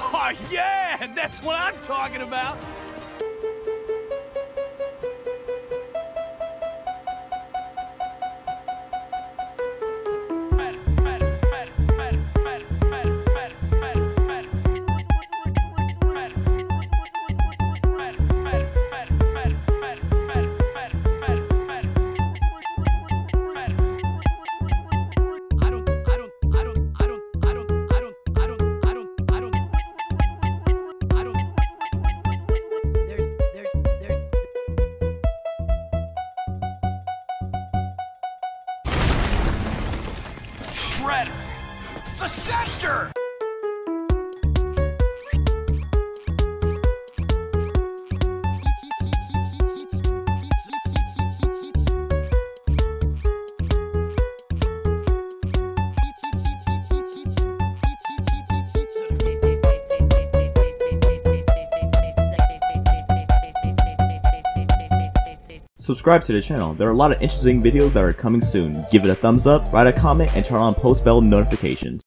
Oh, yeah, that's what I'm talking about. Shredder! The Scepter! Subscribe to the channel. There are a lot of interesting videos that are coming soon. Give it a thumbs up, write a comment, and turn on post bell notifications.